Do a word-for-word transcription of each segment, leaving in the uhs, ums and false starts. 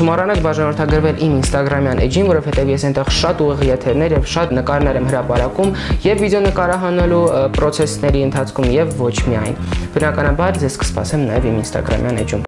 Չմոռանաք բաժանորդագրվել իմ Instagram-յան էջին, որովհետև ես այնտեղ շատ ուղիղ եթերներ եւ շատ նկարներ եմ հրապարակում եւ վիդեո նկարահանելու process-ների ընթացքում եւ ոչ միայն։ Բնականաբար ձեզ կսպասեմ նաեւ իմ Instagram-յան էջում։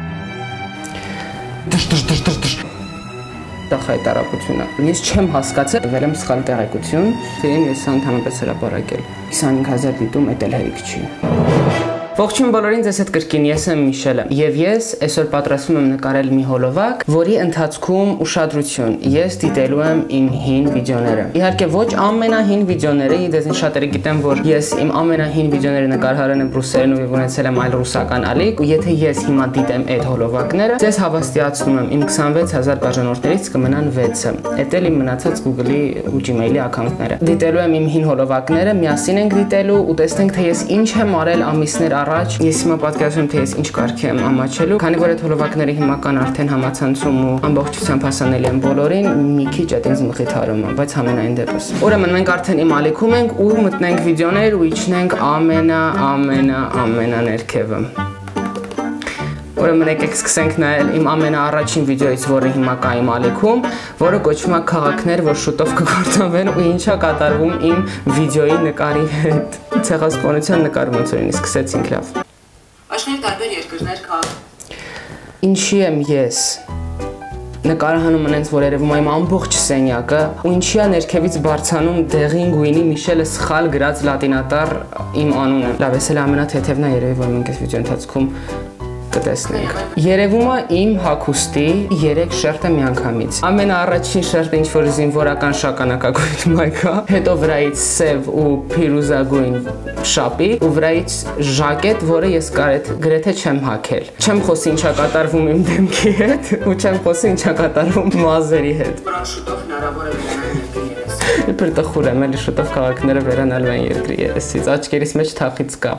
Դժ դժ դժ դժ դժ Դա հայտարարությունը։ Ես չեմ հասկացել, վել եմ սխալ տեղեկություն, թե ես ընդհանրապես հրապարակել։ քսանհինգ հազար դիտում էդ էլ հերիք չի։ Ողջույն բոլորին, ձեզ հետ կրկին ես եմ Միշելը եւ ես այսօր պատրաստվում եմ նկարել մի հոլովակ, որի ընթացքում ուշադրություն, ես դիտելու եմ իմ հին վիդեոները։ Իհարկե ոչ ամենահին վիդեոները, դες շատերը գիտեն, որ ես իմ ամենահին վիդեոները նկարահարել եմ ռուսերենով եւ ունեցել եմ այլ ռուսական ալիք, ու եթե ես հիմա դիտեմ այդ հոլովակները, ձեզ հավաստիացնում եմ, իմ քսանվեց հազար բաժանորդներից կմնան վեցը։ Էդ էլ իմ մնացած Google-ի ու Gmail-ի ակաունտները։ Դիտելու եմ իմ հին հոլովակները, միասին ենք դիտելու ու տեսնենք թե ես ինչ եմ արել ամիսներ առաջ, ես հիմա պատկերացնում թե ես ինչ կարգի եմ ամաչելու, քանի որ այդ հոլովակների հիմական արդեն համացանցում ու ամբողջությամբ հասանելի են բոլորին, մի քիչ այդ ինձ մխիթարում է, բայց համենայն դեպս։ Ուրեմն մենք արդեն իմ ալիքում ենք ու մտնենք վիդեոներ ու իջնենք ամենա ամենա ամենա ներքևը։ Ուրեմն եկեք սկսենք նայել իմ ամենաառաջին վիդեոից, որը հիմա կա իմ ալիքում, որը կոչվում է քաղաքներ, որ շուտով կգործավեն ու ինչա կատարվում իմ վիդեոյի նկարի հետ։ Ցեղասպանության նկարումից սկսեցինք լավ։ Աշխարհի տարբեր երկրներ կա։ Ինչի եմ ես նկարահանում ունենց, որ երևում է իմ ամբողջ սենյակը, ու ինչի է ներքևից բարձանում դեղին գույնի Միշելը սխալ գրած լատինատառ իմ անունը։ Լավ, էս էլ ամենաթեթևն է երևի, որ մենք այս վիդեոյի ընթացքում կտեսնենք։ Երևում է իմ հագուստի երեք շերտը միանգամից։ Ամենաառաջին շերտը ինչ որ զինվորական շագանակագույն մայքա, հետո վրայից սև ու փիրուզագույն շապի ու վրայից ժակետ, որը ես գրեթե չեմ հագել։ Չեմ խոսի ինչա կատարվում իմ դեմքի հետ ու չեմ խոսի ինչա կատարվում մազերի հետ։ Որոնք շուտով հնարավոր է վերանալ երկրի երեսից։ Իբր տխուր եմ, էլի շուտով քաղաքները վերանալու են երկրի երեսից։ Աչքերիս մեջ թախից կա։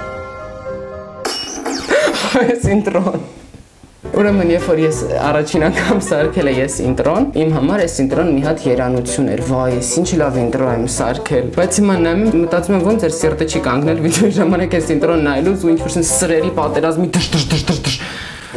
Այս ինտրոն։ Ուրեմն երբ որ ես առաջին անգամ սարքել եմ ես ինտրոն, իմ համար այս ինտրոն մի հատ երանություն էր։ Վայ, ես ինչ լավ ինտրո եմ սարքել։ Բայց հիմա նայում եմ, մտածում եմ ոնց էր սիրտը չի կանգնել վիդեոյի ժամանակ այս ինտրոն նայելուց ու ինչ-որ սրերի պատերազմի դժ դժ դժ դժ դժ։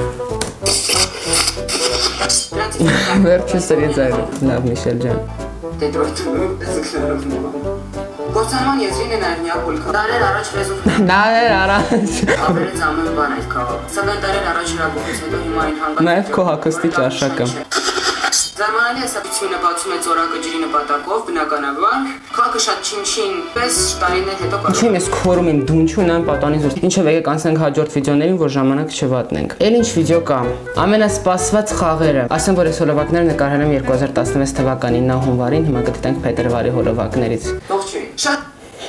Վերջը սրի ձայնը։ Լավ, Միշել ջան։ Դետրոյթում Գործանման եզրին է նաև միակ հոլքը։ Դարեր առաջ լեզուվ։ Դարեր առաջ։ Ավերեց ամեն բան այդ քաղաք։ Սակայն դարեր առաջ հրաբուխից հետո հիմա այն հանգած։ Նաև քո հագստի ճաշակը։ Զարմանալի հասարակությունը բացում է ծորակը ջրի նպատակով, բնականաբար։ Քաղաքը շատ չինչին, պես տարիներ հետո կարող։ Ինչի՞ ես քորում եմ դունչուն ան պատանից որ։ Ինչով եկեք անցնենք հաջորդ վիդեոներին, որ ժամանակ չվատնենք։ Էլ ինչ վիդեո կա։ Ամենասպասված խաղերը։ Ասեմ, որ այս հոլովակները նկարել եմ երկու հազար տասնվեց թվականին նա հունվարին, հիմա կդիտենք փետրվարի հոլովակներից։ Ողջույն։ Շատ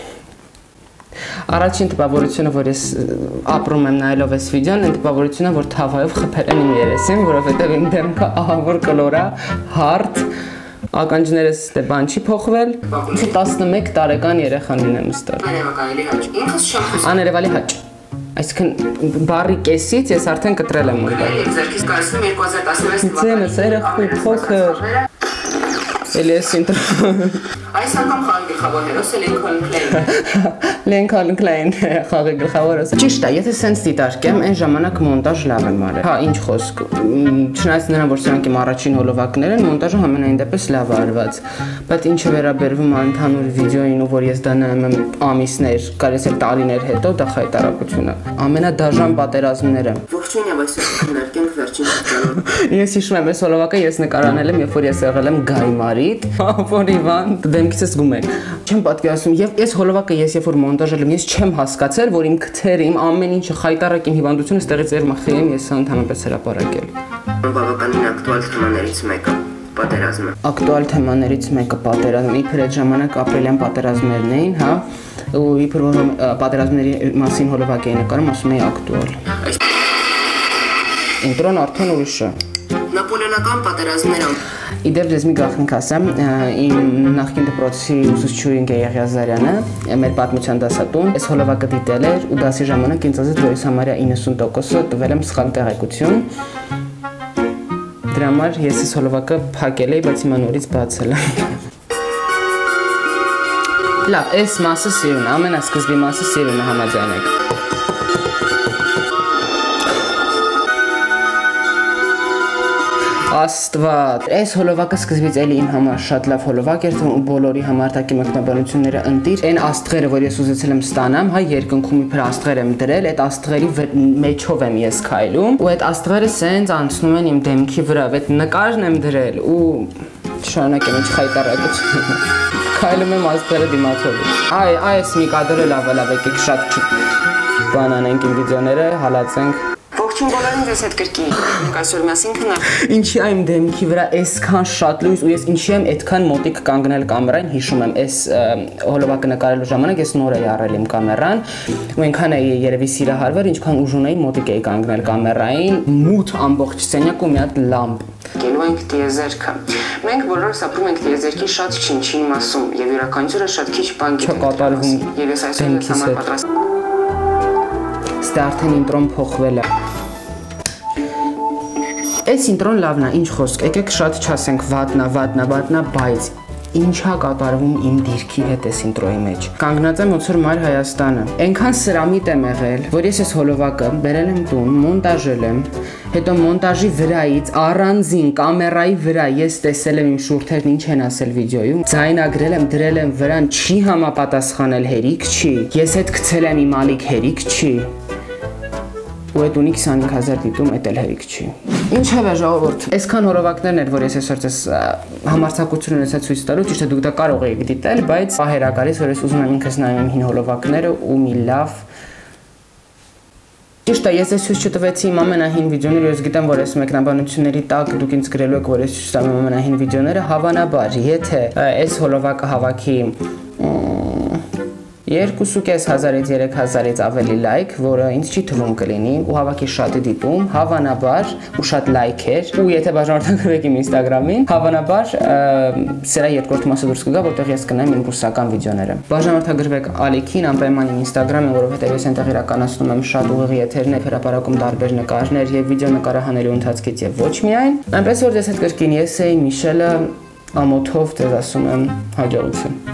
Առաջին տպավորությունը, որ ես ապրում եմ նայելով այս վիդեոն, այն տպավորությունը, որ թավայով խփել են իմ երեսին, որովհետև իմ դեմքը ահավոր կլորա, հարթ, ականջներս դե բան չի փոխվել։ Ինչ տասնմեկ տարեկան երեխան լինեմ ստոր։ Աներևակայելի հաճ։ Ինքս չեմ խոսում։ Աներևալի հաճ։ Այսինքն բարի կեսից ես արդեն կտրել եմ ուղղակի։ Ես ձերքից կարծում երկու հազար տասնվեց Ձենս երախույթ փոքր։ Էլի ես ինտրո։ Այս անգամ խաղի գլխավոր հերոսը Լինքոլն Քլեյնն։ Լինքոլն Քլեյնը խաղի գլխավոր հերոսը։ Ճիշտ է, եթե սենց դիտարկեմ, այն ժամանակ մոնտաժ լավ եմ արել։ Հա, ինչ խոսք։ Չնայած նրան, որ սրանք իմ առաջին հոլովակներ են, մոնտաժը համենայն դեպս լավ արված։ Բայց ինչը վերաբերվում է ընդհանուր վիդեոին ու որ ես դա նայում եմ ամիսներ, կարծես էլ տարիներ հետո, դա հայտարարություն է։ Ամենադաժան պատերազմները։ Ողջույն եւ այսօր կներկենք վերջին շրջանում։ Ես հիշում եմ այս հոլովակը ես նկարանել եմ, երբ որ ես եղել եմ Գայմարիտ, որ Իվան դեմքիցս գում եք։ Չեմ պատկերացնում, եւ այս հոլովակը ես երբ որ մոնտաժել եմ, ես չեմ հասկացել, որ իմ քթերը, իմ ամեն ինչը խայտարակ իմ հիվանդությունը ստեղից էր մխի եմ, ես ընդհանրապես հրապարակել։ Բավականին ակտուալ թեմաներից մեկը պատերազմը։ Ակտուալ թեմաներից մեկը պատերազմը, իբր այդ ժամանակ ապրիլյան պատերազմներն էին, հա, ու իբր որ պատերազմների մասին հոլովակ էի նկարում, ասում էի ակտուալ։ Ինտրոն արդեն ուրիշ է։ Նապոլեոնական պատերազմները։ Իդեպ ես մի գաղտնիք ասեմ, իմ նախկին դպրոցի ուսուցչուհին Եղիազարյանը, մեր պատմության դասատուն, այս հոլովակը դիտել էր ու դասի ժամանակ ինձ ասաց, որ ես համարյա իննսուն տոկոսը տվել եմ սխալ տեղեկություն։ Դրա համար ես այս հոլովակը փակել էի, բայց հիմա նորից բացել եմ։ Լավ, այս մասը սիրուն է, ամենասկզբի մասը սիրուն է, համաձայնեք։ Աստված, այս հոլովակը սկզբից էլի իմ համար շատ լավ հոլովակ էր, ու բոլորի համարտակի մեկնաբանությունները ընտիր, այն աստղերը, որ ես ուզեցել եմ ստանամ, հայ երկնքում իբր աստղեր եմ դրել, այդ աստղերի մեջով եմ ես քայլում, ու այդ աստղերը սենց անցնում են իմ դեմքի վրա, այդ նկարն եմ դրել ու շարունակեմ ինչ խայտարակություն։ Քայլում եմ աստղերը դիմացով։ Այ, այս մի կադրը լավ է, լավ եկեք շատ բան անենք իմ վիդեոները, հալածենք։ Ողջույն բոլորին, ձեզ հետ կրկին ենք այսօր միասին քննարկում։ Ինչի այ իմ դեմքի վրա այսքան շատ լույս ու ես ինչի եմ այդքան մոտիկ կանգնել կամերային, հիշում եմ, այս հոլովակը նկարելու ժամանակ ես նոր էի առել իմ կամերան ու այնքան էի երևի սիրահարվել, ինչքան ուժուն էի մոտիկ էի կանգնել կամերային, մութ ամբողջ սենյակ ու մի հատ լամպ։ Գելու ենք տիեզերքը։ Մենք բոլորս ապրում ենք տիեզերքի շատ չինչին մասում եւ իրականությունը շատ քիչ բան գիտենք։ Եվ ես այսօր ես համար պատրաստ Ստե արդեն ինտրոն փոխվել է։ Այս ինտրոն լավն է, ինչ խոսք, եկեք շատ չասենք վատնա, վատնա, վատնա, բայց ինչա կատարվում իմ դիրքի հետ այս ինտրոյի մեջ։ Կանգնած եմ ոնց որ Մայր Հայաստանը։ Այնքան սրամիտ եմ եղել, որ ես այս հոլովակը բերել եմ տուն, մոնտաժել եմ, հետո մոնտաժի վրայից առանձին կամերայի վրա ես տեսել եմ իմ շուրթերն ինչ են ասել վիդեոյում, ձայնագրել եմ, դրել եմ վրան, չի համապատասխանել, հերիք չի, ես հետ գցել եմ իմ ալիք, հերիք չի։ Ու այդ ունի քսանհինգ հազար դիտում, այդ էլ հերիք չի։ Ինչևէ ժողովուրդ, այսքան հոլովակներն էր, որ ես այսօր ես համարձակություն ունեցա ցույց տալու, ճիշտ է դուք դա կարող եք դիտել, բայց պահերակալից որ ես ուզում եմ ինքս նայեմ իմ հին հոլովակները ու մի լավ Ճիշտ է, ես ես ցույց չտվեցի իմ ամենահին վիդեոները, ես գիտեմ, որ այս մեկնաբանությունների տակ դուք ինձ գրելու եք, որ ես ցույց տամ իմ ամենահին վիդեոները, հավանաբար, եթե այս հոլովակը հավաքի երկու կես հազարից երեք հազարից ավելի լայք, որը ինձ չի թվում կլինի, ու հավաքի շատ դիտում, հավանաբար, ու շատ լայքեր, ու եթե բաժանորդագրվեք իմ Instagram-ին, հավանաբար սրա երկրորդ մասը դուրս կգա, որտեղ ես կնայեմ իմ ռուսական վիդեոները։ Բաժանորդագրվեք ալիքին, անպայման իմ Instagram-ին, որովհետև ես այնտեղ իրականացնում եմ շատ ուղիղ եթերներ, հրապարակում տարբեր նկարներ եւ վիդեո նկարահանելու ընթացքից եւ ոչ միայն։ Այնպես որ դες հետ կրկին ես էի Միշելը ամոթով դες ասում եմ հաջողություն։